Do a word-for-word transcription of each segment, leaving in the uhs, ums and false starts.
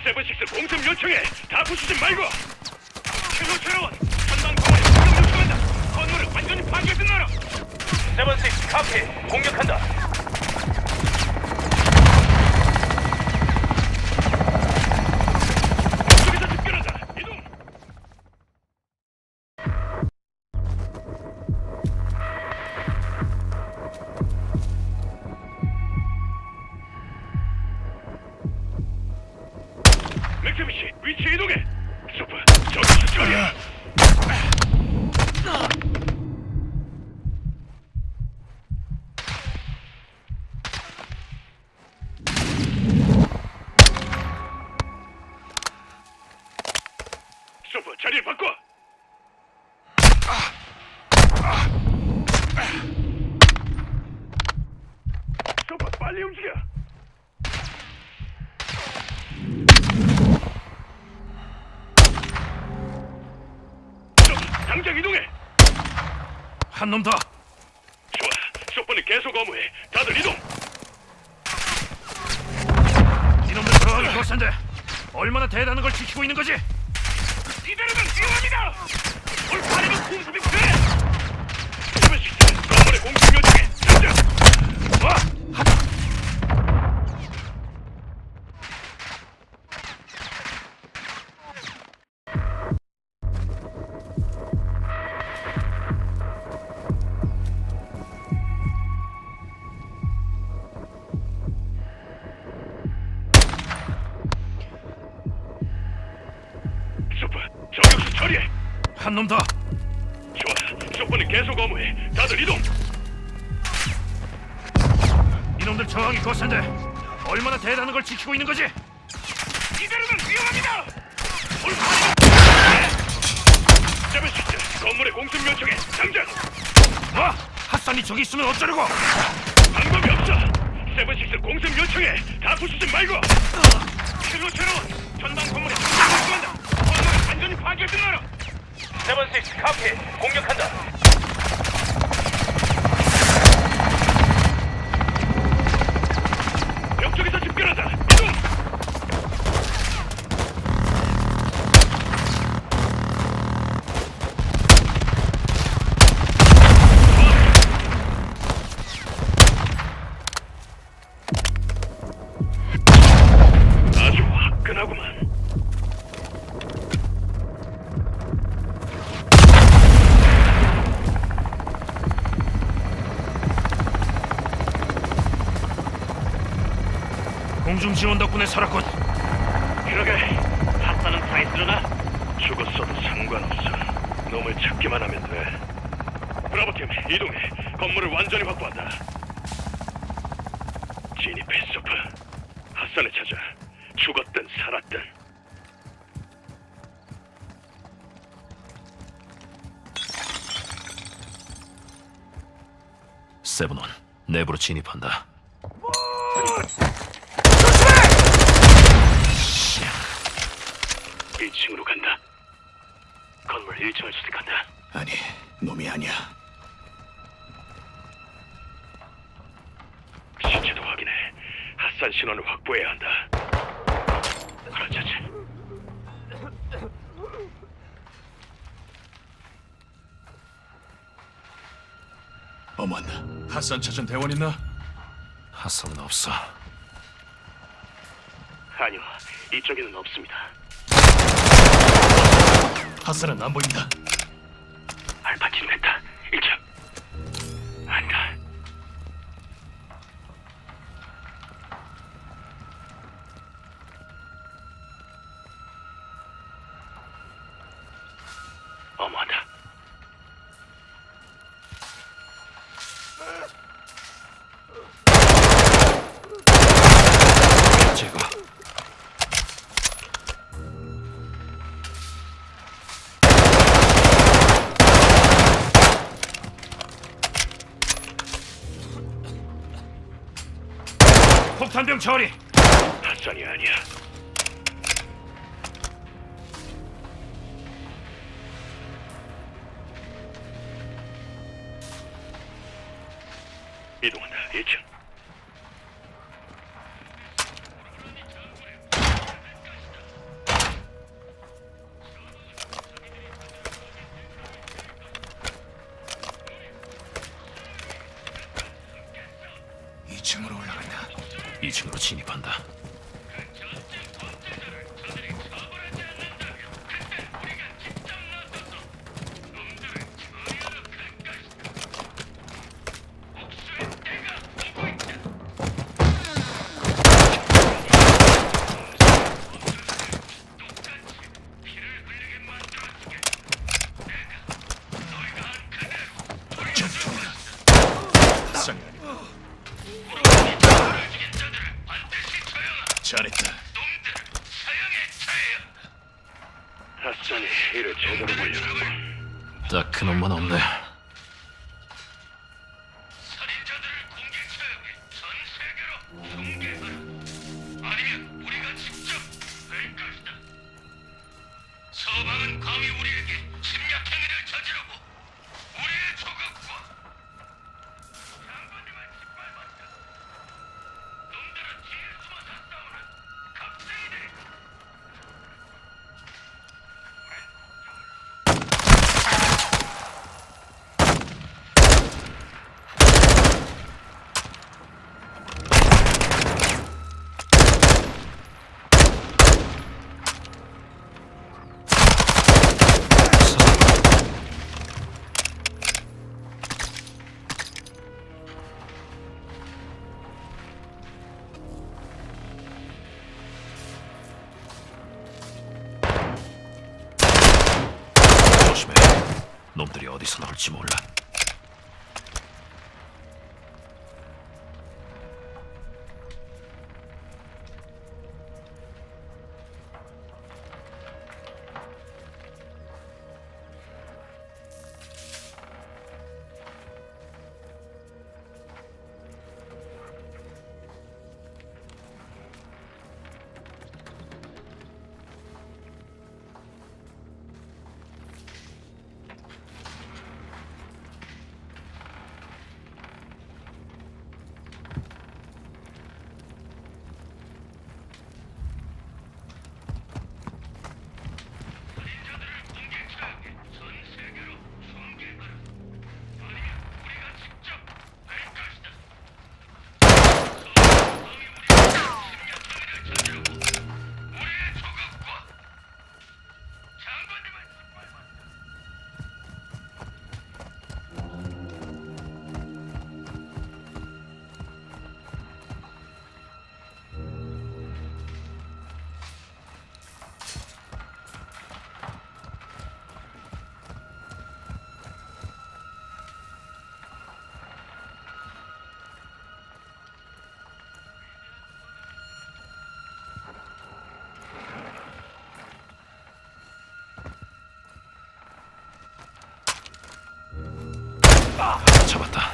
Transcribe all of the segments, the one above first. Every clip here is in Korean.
세븐식스 공습 요청해. 다 부수지 말고. 킬로체로원 전방 공원에 공격 요청한다. 건물을 완전히 파괴했나라. 세븐식스 카피 공격한다. 저기서 집결한다. 이동. 맥스미씨 위치 이동해. 슈퍼 저기서 처리야. 슈퍼 자리를 바꿔. 슈퍼 빨리 움직여. 당장 이동해. 한 놈 더. 좋아. 슈퍼는 계속 어무해. 다들 이동. 이놈들 들어가기 거센데 얼마나 대단한 걸 지키고 있는 거지? 이대로는 위험합니다. 올파리는 공습이 필요해. 세븐식스 건물의 공습 요청해. 당장. 와! 하다. 슈퍼 저격수 처리해. 한 놈 더. 좋아. 슈퍼는 계속 어무해. 다들 이동. 이놈들 저항이 거센데 얼마나 대단한 걸 지키고 있는 거지? 이대로는 위험합니다. 올파리는 세븐식스 건물의 공습 요청해. 당장. 와! 핫산이 저기 있으면 어쩌려고? 방법이 없어. 세븐식스 공습 요청해. 다 부수지 말고. 킬로체로원 전방 건물에 공격 요청한다. 건물을 완전히 파괴했나라. 세븐식스 카피 공격한다. 벽 쪽에서 집결한다. 이동. 아주 화끈하구만. 공중 지원 덕분에 살았군. 그러게. 핫산은 살아있으려나? 죽었어도 상관없어. 놈을 찾기만 하면 돼. 브라보팀 이동해. 건물을 완전히 확보한다. 진입해 슈퍼. 핫산을 찾아. 죽었든 살았든. 세븐원 내부로 진입한다. 일 층으로 간다. 건물 일 층을 수색한다. 아니, 놈이 아니야. 시체도 확인해. 핫산 신원을 확보해야 한다. 그렇지. 어머나, 핫산 찾은 대원 있나? 핫산은 없어. 아니요, 이쪽에는 없습니다. 핫산은 안 보인다. 알파팀 됐다. 일 층. 아니다. 어머하다. 제거. 폭탄병 처리. 핫산이 아니야. 이동한다. 일 층. 진입한다. 잘했다. 핫산이 이를 제대로 벌려놨고. 딱 그놈만 없네. 살인자들을 공격처형해 전 세계로 공개하라. 아니면 우리가 직접 할 것이다. 서방은 감히 우리에게 침략행위를 저지르고 우리의 조각과 장관님을 짓밟았다. 놈들은 뒤에 숨어서 싸우는 갑쟁이들. 조심해. 놈들이 어디서 나올지 몰라. 잡았다.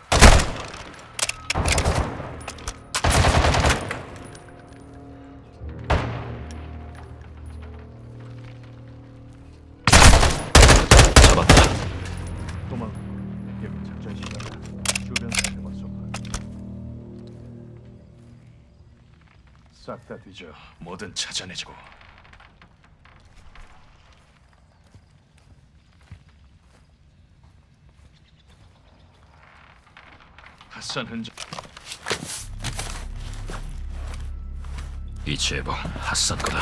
잡았다. 도망. 여기 작전 시간이다. 주변 살펴봤어. 싹 다 뒤져. 뭐든 찾아내자고. 핫산 흔적. 이 제복 핫산 거다.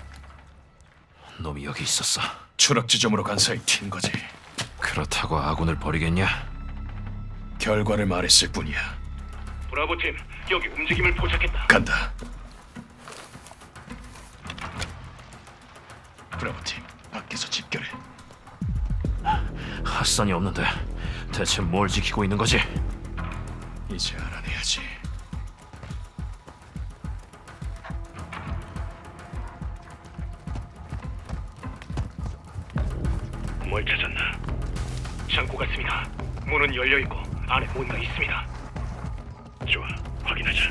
놈이 여기 있었어. 추락 지점으로 간 사이 튄 거지. 그렇다고 아군을 버리겠냐? 결과를 말했을 뿐이야. 브라보 팀, 여기 움직임을 포착했다. 간다. 브라보 팀, 밖에서 집결해. 핫산이 없는데 대체 뭘 지키고 있는 거지? 이제 알아내야지. 뭘 찾았나? 창고 같습니다. 문은 열려 있고 안에 뭔가 있습니다. 좋아, 확인하자.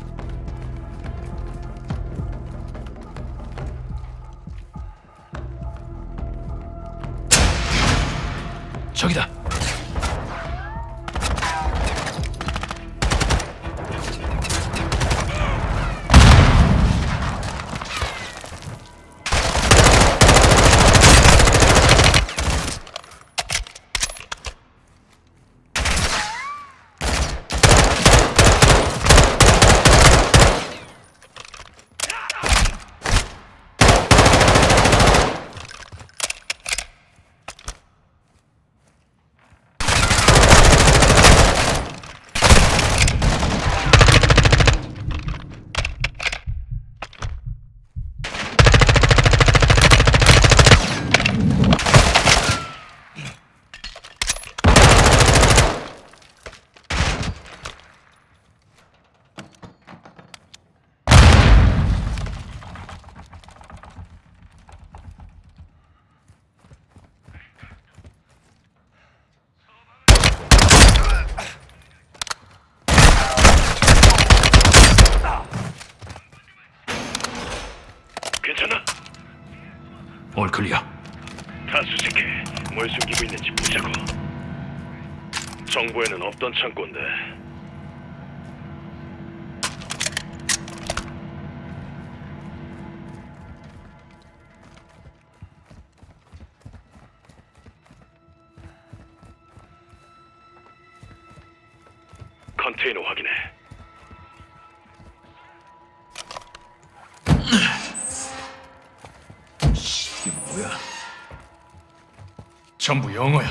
저기다. 올 클리어. 다 수색해. 뭘 숨기고 있는지 보자고. 정보에는 없던 창고인데. 컨테이너 확인해. 이게 뭐야? 전부 영어야.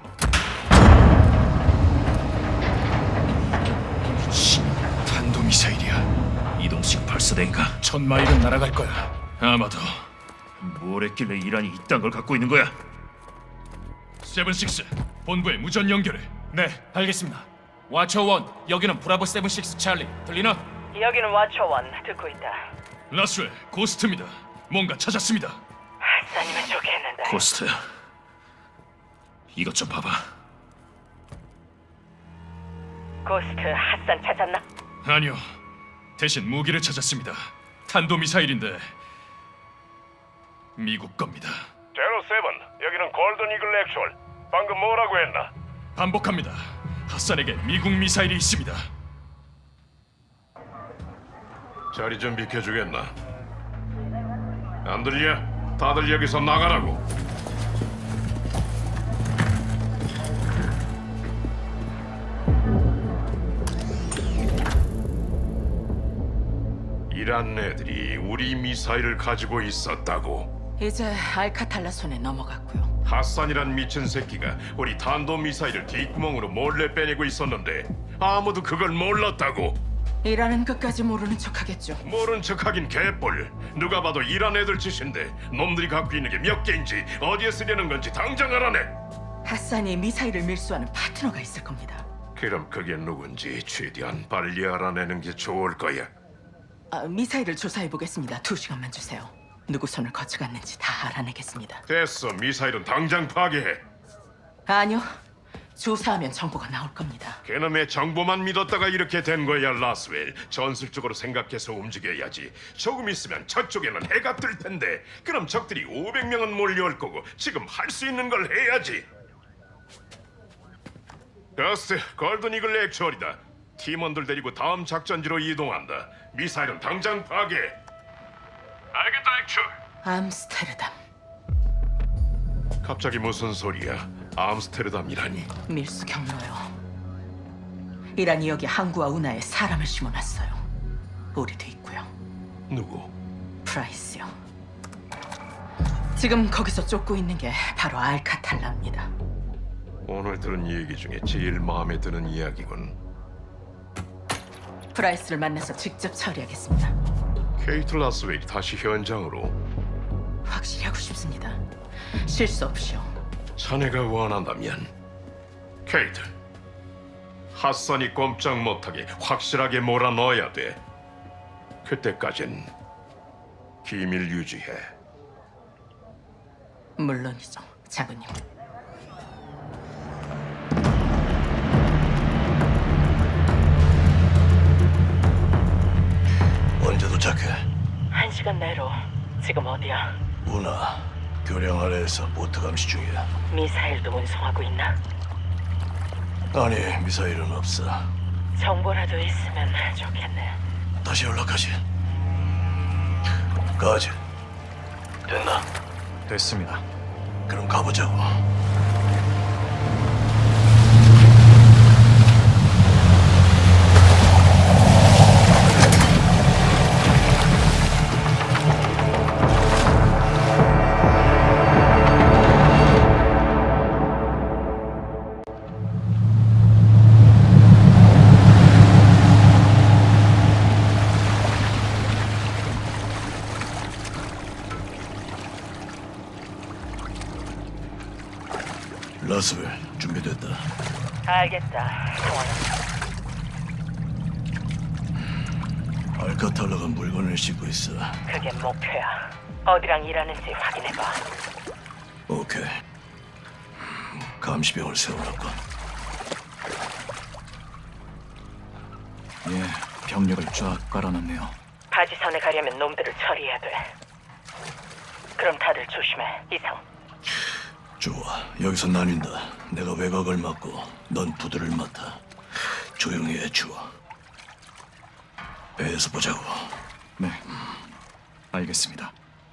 씨, 탄도미사일이야. 이동식 발사대인가? 천 마일은 날아갈 거야. 아마도. 뭘 했길래 이란이 이딴 걸 갖고 있는 거야? 세븐식스, 본부에 무전 연결해. 네, 알겠습니다. 와처 원, 여기는 브라보 세븐식스 찰리. 들리나? 여기는 와처원 듣고 있다. 라스웰, 고스트입니다. 뭔가 찾았습니다. 핫산이면 좋겠는데. 고스트, 이것 좀 봐봐. 고스트 핫산 찾았나? 아니요, 대신 무기를 찾았습니다. 탄도미사일인데 미국 겁니다. 제로 세븐, 여기는 골든 이글 액츄얼. 방금 뭐라고 했나? 반복합니다. 핫산에게 미국 미사일이 있습니다. 자리 좀 비켜주겠나? 안 들려? 다들 여기서 나가라고. 이란 애들이 우리 미사일을 가지고 있었다고. 이제 알카탈라 손에 넘어갔고요. 핫산이란 미친 새끼가 우리 탄도 미사일을 뒷구멍으로 몰래 빼내고 있었는데 아무도 그걸 몰랐다고. 이란은 끝까지 모르는 척하겠죠. 모른 척하긴 개뿔. 누가 봐도 이란 애들 짓인데 놈들이 갖고 있는 게 몇 개인지 어디에 쓰려는 건지 당장 알아내. 핫산이 미사일을 밀수하는 파트너가 있을 겁니다. 그럼 그게 누군지 최대한 빨리 알아내는 게 좋을 거야. 아, 미사일을 조사해 보겠습니다. 두 시간만 주세요. 누구 손을 거쳐갔는지 다 알아내겠습니다. 됐어. 미사일은 당장 파괴해. 아니요. 조사하면 정보가 나올 겁니다. 그놈의 정보만 믿었다가 이렇게 된 거야, 라스웰. 전술적으로 생각해서 움직여야지. 조금 있으면 저쪽에는 해가 뜰 텐데 그럼 적들이 오백 명은 몰려올 거고 지금 할 수 있는 걸 해야지. 더스트, 골든 이글 액츄얼이다. 팀원들 데리고 다음 작전지로 이동한다. 미사일은 당장 파괴. 알겠다, 액츄얼. 암스테르담. 갑자기 무슨 소리야? 암스테르담이라니. 밀수 경로요. 이란이 여기 항구와 운하에 사람을 심어놨어요. 우리도 있고요. 누구? 프라이스요. 지금 거기서 쫓고 있는 게 바로 알카탈라입니다. 오늘 들은 얘기 중에 제일 마음에 드는 이야기군. 프라이스를 만나서 직접 처리하겠습니다. 케이트 라스웰이 다시 현장으로. 확실히 하고 싶습니다. 실수 없이요. 자네가 원한다면 케이트, 핫산이 꼼짝 못하게 확실하게 몰아넣어야 돼. 그때까진 기밀 유지해. 물론이죠, 장군님. 언제 도착해? 한 시간 내로. 지금 어디야? 운하 교량 아래에서 보트 감시 중이야. 미사일도 운송하고 있나? 아니, 미사일은 없어. 정보라도 있으면 좋겠네. 다시 연락하지. 가지. 됐나? 됐습니다. 그럼 가보자고. 라스웰, 준비됐다. 알겠다. 통화는 알카탈라가 물건을 싣고 있어. 그게 목표야. 어디랑 일하는지 확인해봐. 오케이. 감시병을 세워놨고. 예, 병력을 쫙 깔아놨네요. 바지선에 가려면 놈들을 처리해야 돼. 그럼 다들 조심해. 이상. 좋아. 여기서 나뉜다. 내가 외곽을 맡고 넌 부두를 맡아. 조용히 해, 주어. 배에서 보자고. 네, 알겠습니다.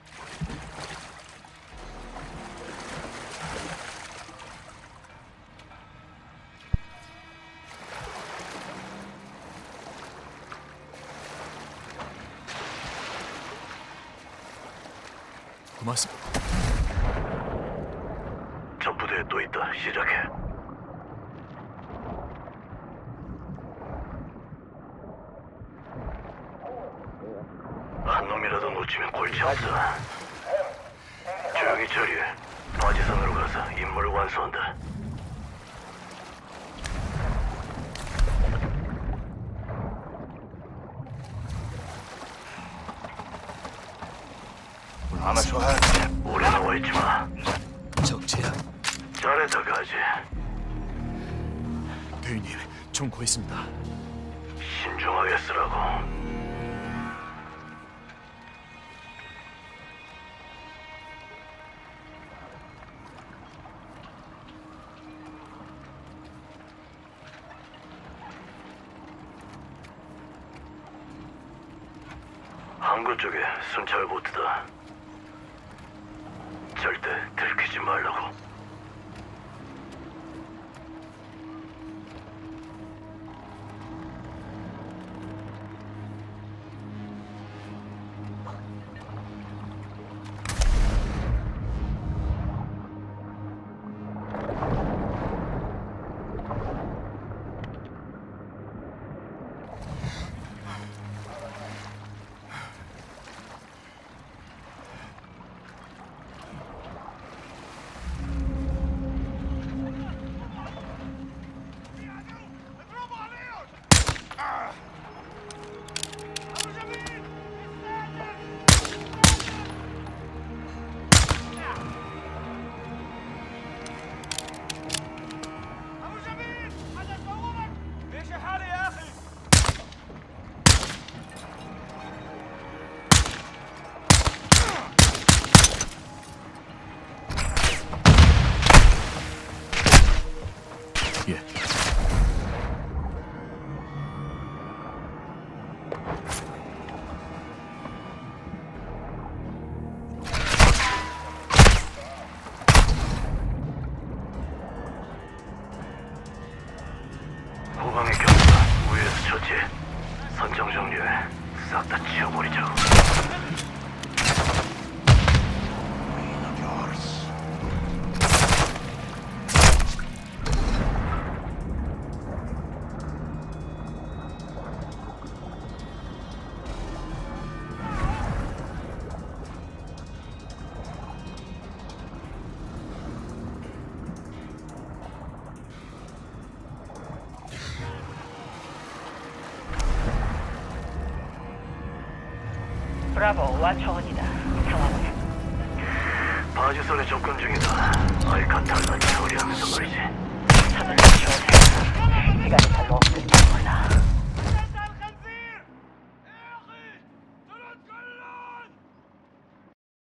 고맙습니다. 저 부대에 또 있다. 시작해. 한 놈이라도 놓치면 골치 아프다. 조용히 처리해. 바지선으로 가서 임무를 완수한다. 아마 좋아. 오래 나와있지 마. 적재야. 잘했다, 가지. 대위님, 좀 구했습니다. 신중하게 쓰라고. 항구 쪽에 순찰 보트다. 절대 들키지 말라고. 예. 후방의 경사 위에서 처치. 선정 정리해. 싹 다 치워버리자고. 브라보, 와초원이다. 상황은? 바지선에 접근 중이다. 알카탈라.